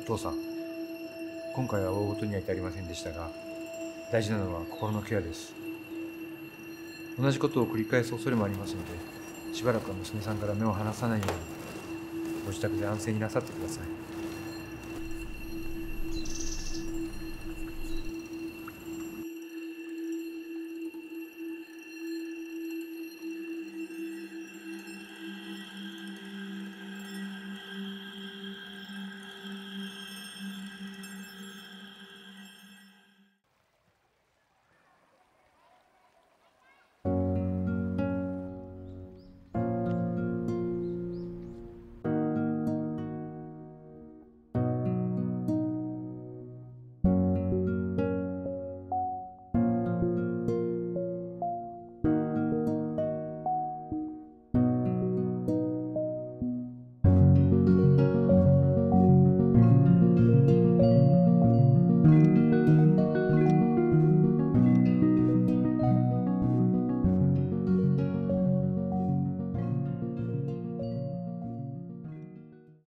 お父さん、今回は大事には至りませんでしたが、大事なのは心のケアです。同じことを繰り返す恐れもありますので、しばらくは娘さんから目を離さないように、ご自宅で安静になさってください。